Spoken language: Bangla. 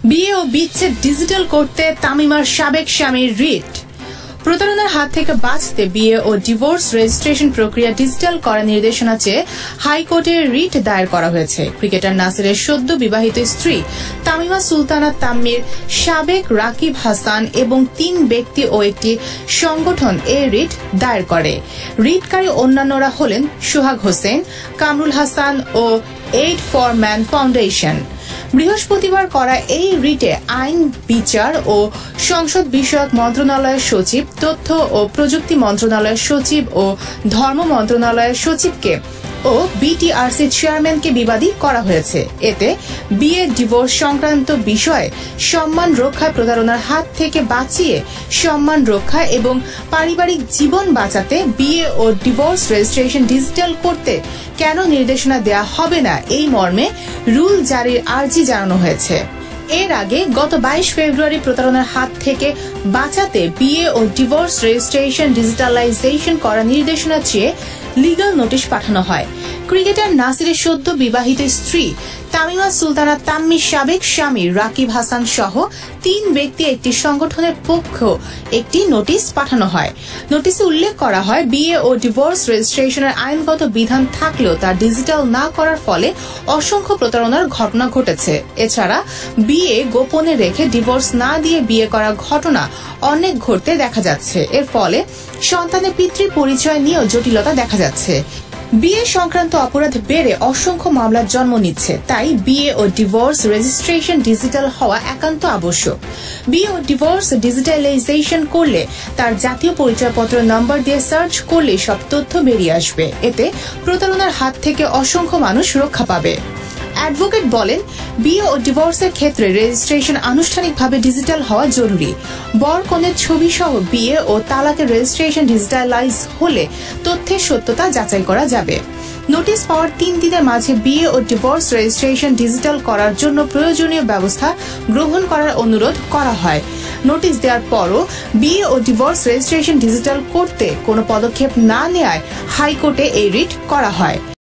বিয়ে ও বিচ্ছেদ ডিজিটাল করতে তামিমার সাবেক স্বামীর রিট। প্রতারণার হাত থেকে বাঁচতে বিয়ে ও ডিভোর্স রেজিস্ট্রেশন প্রক্রিয়া ডিজিটাল করার নির্দেশনা চেয়ে হাইকোর্টে রিট দায়ের করা হয়েছে। ক্রিকেটার নাসিরের সদ্য বিবাহিত স্ত্রী তামিমা সুলতানা তাম্মির সাবেক রাকিব হাসান এবং ৩ ব্যক্তি ও একটি সংগঠন এ রিট দায়ের করে। রিটকারী অন্যান্যরা হলেন সোহাগ হোসেন, কামরুল হাসান ও এইড ফর ম্যান ফাউন্ডেশন। বৃহস্পতিবার করা এই রিটে আইন, বিচার ও সংসদ বিষয়ক মন্ত্রণালয়ের সচিব, তথ্য ও প্রযুক্তি মন্ত্রণালয়ের সচিব ও ধর্ম মন্ত্রণালয়ের সচিবকে ও বিটিআরসি চেয়ারম্যানকে বিবাদী করা হয়েছে। এতে বিয়ে, ডিভোর্স সংক্রান্ত বিষয়ে সম্মান রক্ষা, প্রতারণার হাত থেকে বাঁচিয়ে সম্মান রক্ষা এবং পারিবারিক জীবন বাঁচাতে বিয়ে ও ডিভোর্স রেজিস্ট্রেশন ডিজিটাল করতে কেন নির্দেশনা দেয়া হবে না, এই মর্মে রুল জারির আর্জি জানানো হয়েছে। এর আগে গত 22 ফেব্রুয়ারি প্রতারণার হাত থেকে বাঁচাতে বিয়ে ও ডিভোর্স রেজিস্ট্রেশন ডিজিটালাইজেশন করার নির্দেশনা চেয়ে লিগ্যাল নোটিশ পাঠানো হয়। ক্রিকেটার নাসিরের সদ্য বিবাহিত স্ত্রী তামিমা সুলতানা তাম্মির সাবেক স্বামী রাকিব হাসান সহ ৩ ব্যক্তি একটি সংগঠনের পক্ষ একটি নোটিশ পাঠানো হয়। নোটিশে উল্লেখ করা হয়, বিয়ে ও ডিভোর্স রেজিস্ট্রেশনের আইনগত বিধান থাকলেও তা ডিজিটাল না করার ফলে অসংখ্য প্রতারণার ঘটনা ঘটেছে। এছাড়া বিয়ে গোপনে রেখে ডিভোর্স না দিয়ে বিয়ে করার ঘটনা অনেক ঘটতে দেখা যাচ্ছে। এর ফলে সন্তানের পিতৃ পরিচয় নিয়েও জটিলতা দেখা যাচ্ছে। বিয়ে সংক্রান্ত অপরাধ বেড়ে অসংখ্য মামলার জন্ম নিচ্ছে। তাই বিয়ে ও ডিভোর্স রেজিস্ট্রেশন ডিজিটাল হওয়া একান্ত আবশ্যক। বিয়ে ও ডিভোর্স ডিজিটালাইজেশন করলে তার জাতীয় পরিচয়পত্র নম্বর দিয়ে সার্চ করলে সব তথ্য বেরিয়ে আসবে। এতে প্রতারণার হাত থেকে অসংখ্য মানুষ রক্ষা পাবে। অ্যাডভোকেট বলেন, বিয়ে ও ডিভোর্সের ক্ষেত্রে রেজিস্ট্রেশন আনুষ্ঠানিকভাবে ডিজিটাল হওয়া জরুরি। বর কনের ছবি সহ বিয়ে ও তালাকের রেজিস্ট্রেশন ডিজিটালাইজ হলে তথ্যের সত্যতা যাচাই করা যাবে। নোটিশ পাওয়ার ৩ দিনের মাঝে বিয়ে ও ডিভোর্স রেজিস্ট্রেশন ডিজিটাল করার জন্য প্রয়োজনীয় ব্যবস্থা গ্রহণ করার অনুরোধ করা হয়। নোটিশ দেওয়ার পরও বিয়ে ও ডিভোর্স রেজিস্ট্রেশন ডিজিটাল করতে কোনো পদক্ষেপ না নেওয়ায় হাইকোর্টে এই রিট করা হয়।